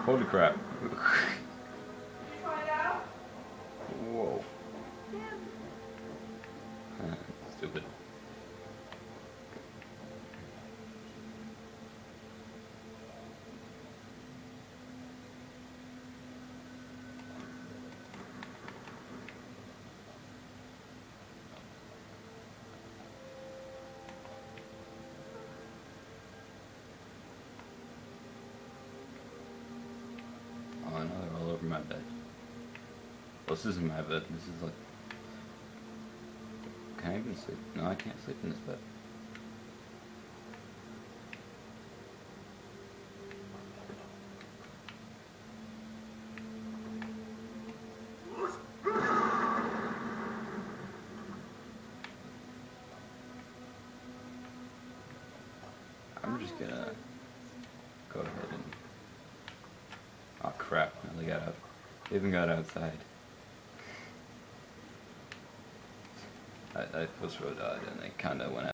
Holy crap. Find out? Whoa. Stupid. Oh, I know they're all over my bed. Well, this isn't my bed. This is like... Can I even sleep? No, I can't sleep in this bed. I'm just gonna go ahead and... Oh crap, no, they got out. They even got outside. I was so died and they kinda went out.